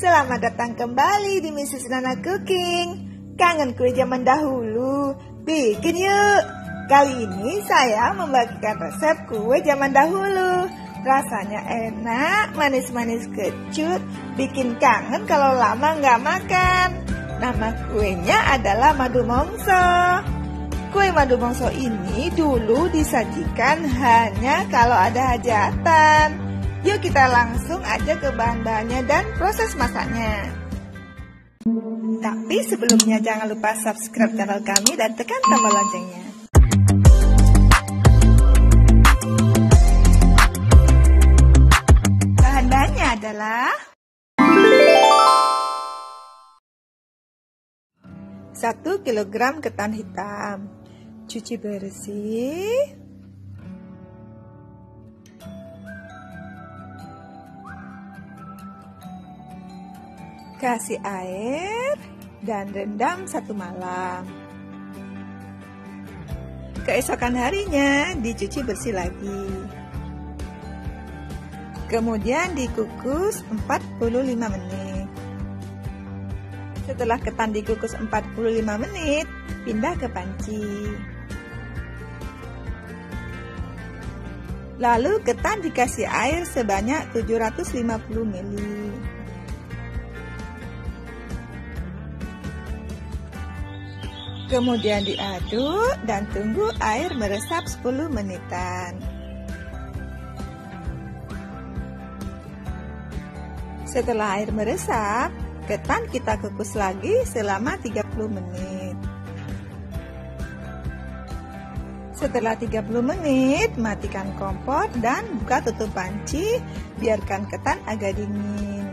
Selamat datang kembali di Mrs. Nana Cooking. Kangen kue zaman dahulu? Bikin yuk. Kali ini saya membagikan resep kue zaman dahulu. Rasanya enak, manis-manis kecut, bikin kangen kalau lama nggak makan. Nama kuenya adalah madu mongso. Kue madu mongso ini dulu disajikan hanya kalau ada hajatan. Yuk kita langsung aja ke bahan-bahannya dan proses masaknya. Tapi sebelumnya jangan lupa subscribe channel kami dan tekan tombol loncengnya. Bahan-bahannya adalah 1 kg ketan hitam, cuci bersih, kasih air dan rendam 1 malam. Keesokan harinya dicuci bersih lagi. Kemudian dikukus 45 menit. Setelah ketan dikukus 45 menit, pindah ke panci. Lalu ketan dikasih air sebanyak 750 ml. Kemudian diaduk dan tunggu air meresap 10 menitan. Setelah air meresap, ketan kita kukus lagi selama 30 menit. Setelah 30 menit, matikan kompor dan buka tutup panci, biarkan ketan agak dingin.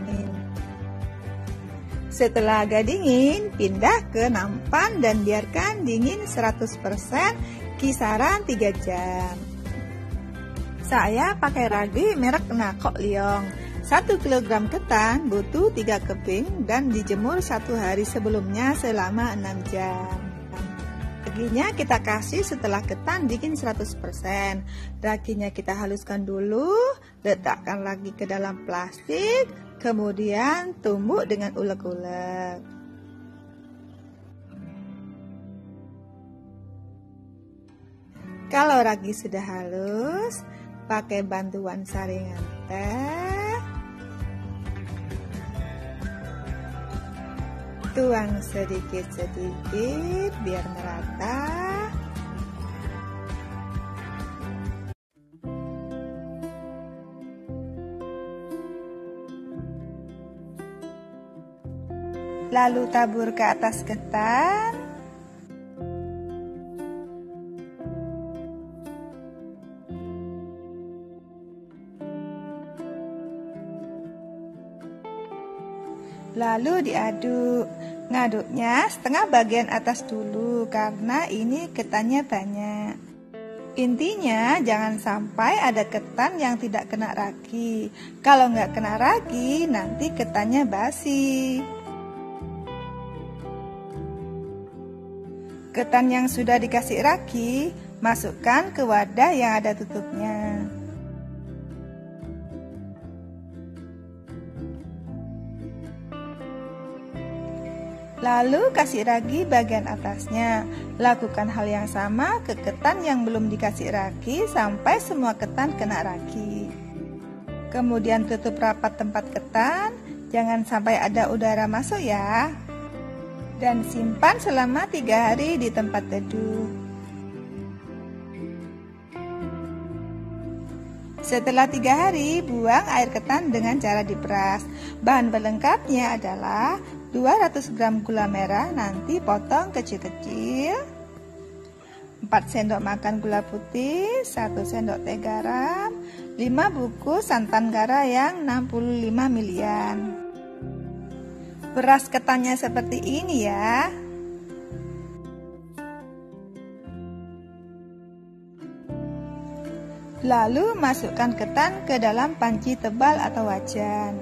Setelah agak dingin, pindah ke nampan dan biarkan dingin 100%, kisaran 3 jam. Saya pakai ragi merek Nakok Liong. 1 kg ketan butuh 3 keping dan dijemur 1 hari sebelumnya selama 6 jam. Raginya kita kasih setelah ketan dingin 100%. Raginya kita haluskan dulu, letakkan lagi ke dalam plastik, kemudian tumbuk dengan ulek-ulek. Kalau ragi sudah halus, pakai bantuan saringan teh, tuang sedikit-sedikit biar merata. Lalu tabur ke atas ketan. Lalu diaduk. Ngaduknya setengah bagian atas dulu karena ini ketannya banyak. Intinya jangan sampai ada ketan yang tidak kena ragi. Kalau nggak kena ragi, nanti ketannya basi. Ketan yang sudah dikasih ragi, masukkan ke wadah yang ada tutupnya. Lalu kasih ragi bagian atasnya. Lakukan hal yang sama ke ketan yang belum dikasih ragi sampai semua ketan kena ragi. Kemudian tutup rapat tempat ketan, jangan sampai ada udara masuk ya. Dan simpan selama 3 hari di tempat teduh. Setelah 3 hari, buang air ketan dengan cara diperas. Bahan pelengkapnya adalah 200 gram gula merah, nanti potong kecil-kecil, 4 sendok makan gula putih, 1 sendok teh garam, 5 bungkus santan gara yang 65 ml. Peras ketannya seperti ini ya. Lalu masukkan ketan ke dalam panci tebal atau wajan.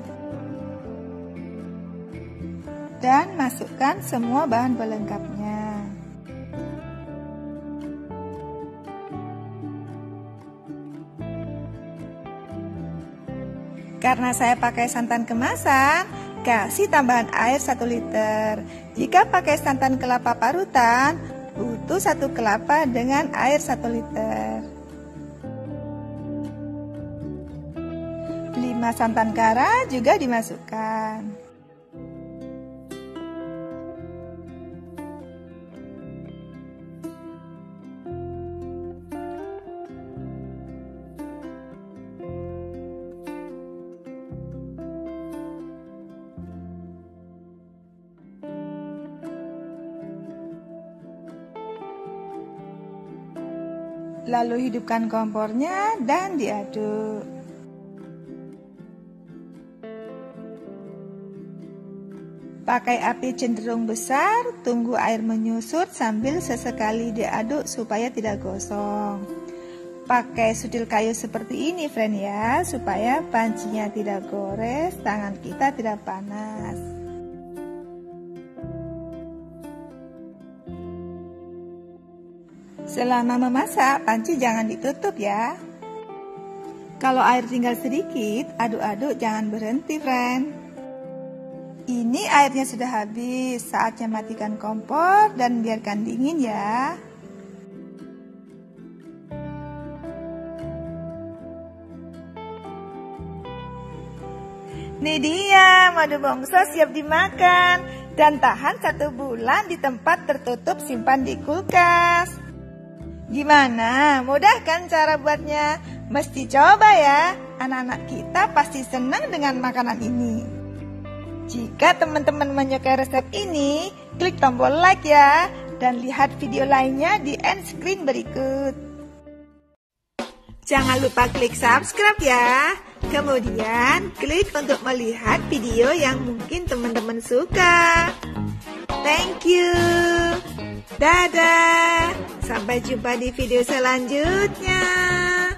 Dan masukkan semua bahan pelengkapnya. Karena saya pakai santan kemasan, Kasih tambahan air 1 liter. Jika pakai santan kelapa parutan, butuh 1 kelapa dengan air 1 liter. 5 santan kara juga dimasukkan. Lalu hidupkan kompornya dan diaduk. Pakai api cenderung besar, tunggu air menyusut sambil sesekali diaduk supaya tidak gosong. Pakai sudil kayu seperti ini friend ya, supaya pancinya tidak gores, tangan kita tidak panas. Selama memasak, panci jangan ditutup ya. Kalau air tinggal sedikit, aduk-aduk jangan berhenti, friend. Ini airnya sudah habis, saatnya matikan kompor dan biarkan dingin ya. Nih dia, madu bongso siap dimakan dan tahan 1 bulan di tempat tertutup simpan di kulkas. Gimana? Mudah kan cara buatnya? Mesti coba ya. Anak-anak kita pasti senang dengan makanan ini. Jika teman-teman menyukai resep ini, klik tombol like ya. Dan lihat video lainnya di end screen berikut. Jangan lupa klik subscribe ya. Kemudian klik untuk melihat video yang mungkin teman-teman suka. Thank you. Dadah. Sampai jumpa di video selanjutnya.